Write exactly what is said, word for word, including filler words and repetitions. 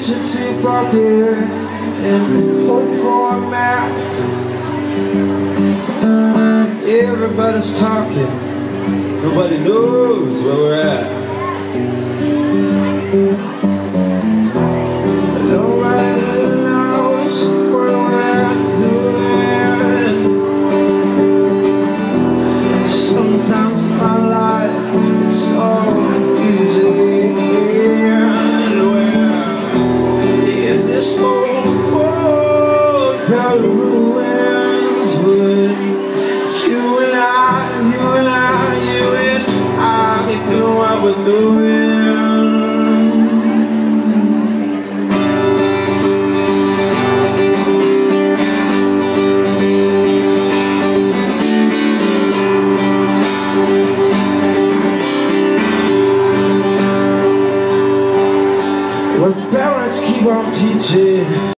kitchen tea pocket and hope for a match. Everybody's talking, nobody knows where we're at. Nobody knows where we're doing. Sometimes in my life it's so confusing. Where is this old, old fell ruins? Would you and I, you and I, you and I do what we're doing? Where parents keep on teaching